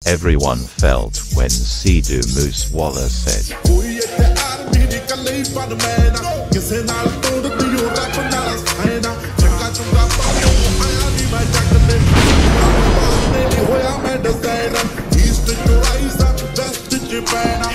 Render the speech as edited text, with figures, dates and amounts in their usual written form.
everyone felt when Sidhu Moose Walla said, Japan